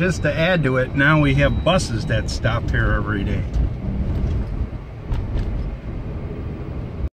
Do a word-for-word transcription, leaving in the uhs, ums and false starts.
just to add to it, now we have buses that stop here every day.